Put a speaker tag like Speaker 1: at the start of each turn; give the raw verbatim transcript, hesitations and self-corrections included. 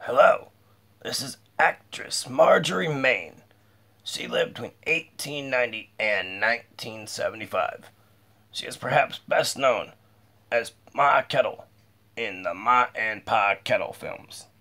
Speaker 1: Hello, this is actress Marjorie Main. She lived between eighteen ninety and nineteen seventy-five. She is perhaps best known as Ma Kettle in the Ma and Pa Kettle films.